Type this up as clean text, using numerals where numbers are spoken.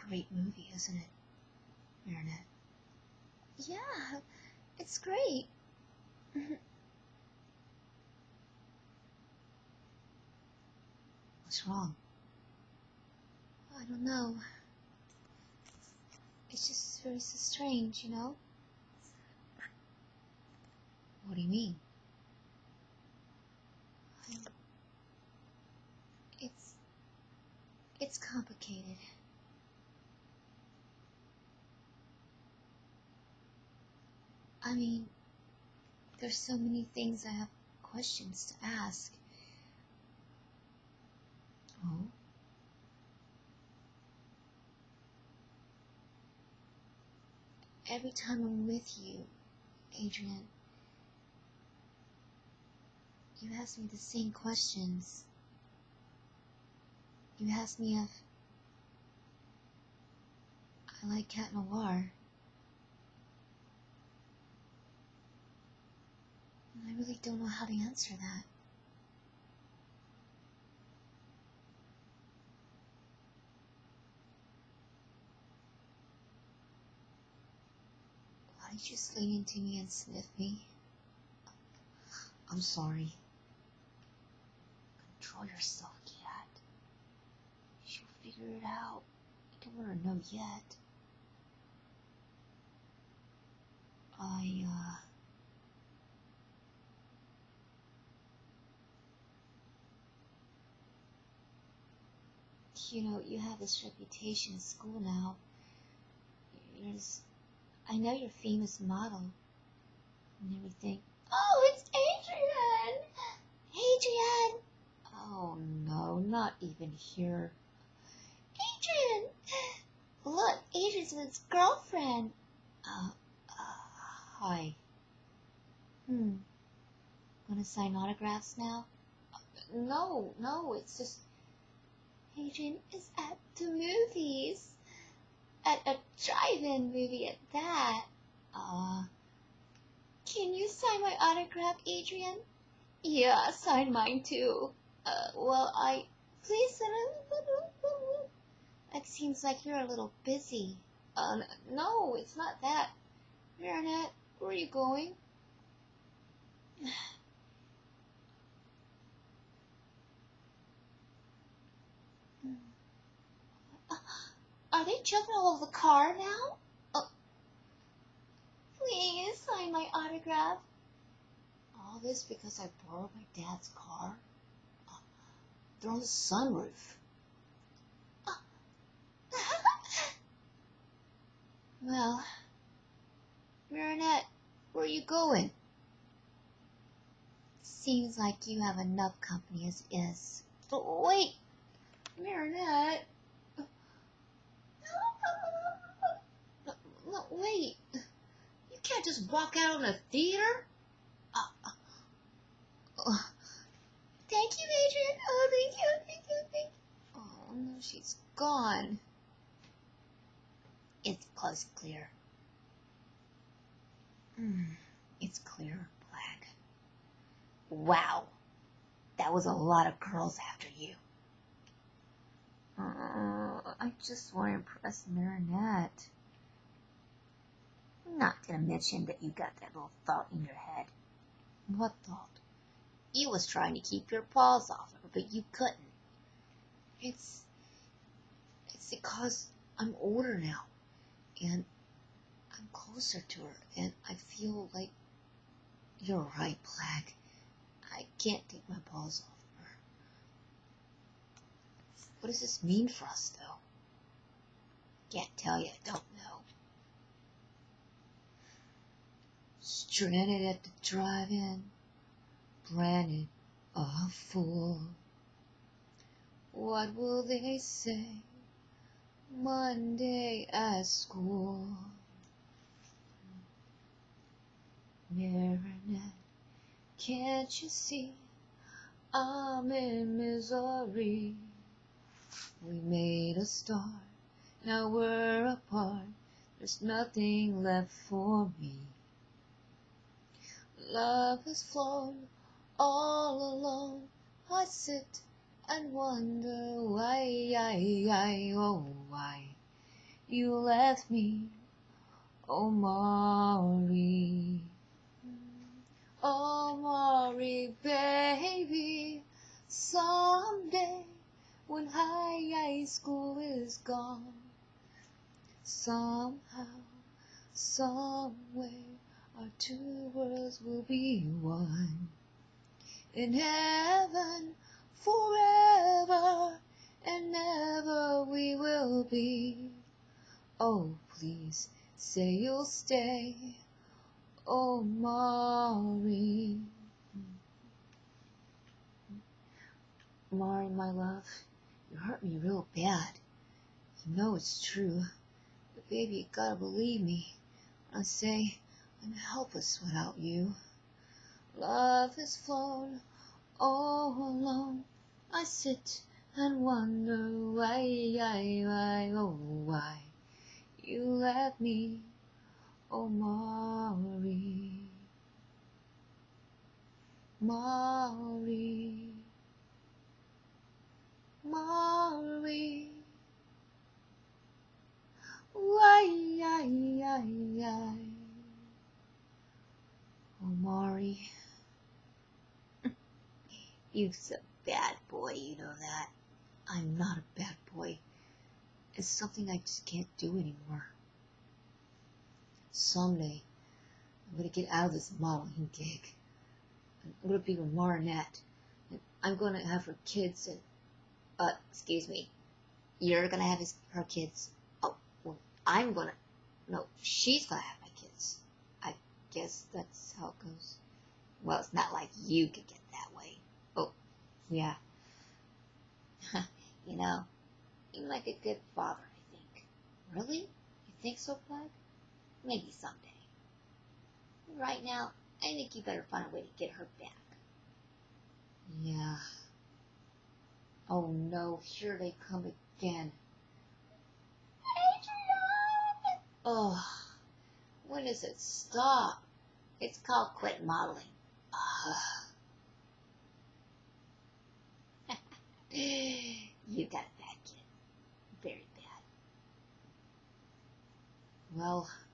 great movie, isn't it, Marinette? Yeah, it's great. What's wrong? I don't know. It's just very so strange, you know? What do you mean? It's complicated. I mean, there's so many things I have questions to ask. Oh? Every time I'm with you, Adrian, you ask me the same questions. You ask me if I like Cat Noir. And I really don't know how to answer that. Why did you just lean into me and sniff me? I'm sorry. Control yourself, cat. She'll figure it out. You don't want to know yet. You know, you have this reputation in school now. You're this, I know you're a famous model and everything. Oh, it's Adrian! Adrian! Oh no, not even here. Adrian! Look, Adrian's with his girlfriend. Hi. Wanna sign autographs now? No, it's just... Adrian is at the movies. At a drive-in movie at that. Can you sign my autograph, Adrian? Yeah, sign mine too. Please sign it. It seems like you're a little busy. No, it's not that. Marinette, where are you going? Are they jumping all over the car now? Please sign my autograph. All this because I borrowed my dad's car? They're on the sunroof. Well, Marinette, where are you going? Seems like you have enough company as is. But wait, Marinette. No, wait. You can't just walk out of the theater. Thank you, Adrian. Oh, thank you. Oh, no, she's gone. It's close clear. It's clear, Black. Wow. That was a lot of girls after you. I just want to impress Marinette. Not gonna mention that you got that little thought in your head. What thought? You was trying to keep your paws off her, but you couldn't. It's because I'm older now, and I'm closer to her, and I feel like... You're right, Black. I can't take my paws off her. What does this mean for us, though? Can't tell you, I don't know. Stranded at the drive-in, branded a fool. What will they say Monday at school? Marinette, can't you see I'm in misery? We made a start, now we're apart. There's nothing left for me. Love has flown all alone. I sit and wonder why, oh why. you left me, oh Mari. Oh Mari, baby, someday when high school is gone, somehow, somewhere, our two worlds will be one. In heaven, forever and ever we will be. Oh, please say you'll stay, oh Mari. Mari, my love, you hurt me real bad. You know it's true. But baby, you gotta believe me when I say I'm helpless without you. Love has flown all alone. I sit and wonder why, oh why you left me, oh Mari. Mari, Mari, why, oh Mari. You're a bad boy, you know that. I'm not a bad boy. It's something I just can't do anymore. Someday, I'm gonna get out of this modeling gig. I'm gonna be with Marinette. And I'm gonna have her kids and, excuse me. You're gonna have her kids. Oh, well, no, she's gonna have my kids. I guess that's how it goes. Well, it's not like you could get that way. Oh, yeah. You know, you're like a good father, I think. Really? You think so, Plague? Maybe someday. Right now, I think you better find a way to get her back. Yeah. Oh no, here they come again. Adrian! Oh, when does it stop? It's called quit modeling. You got a bad kid. Very bad. Well,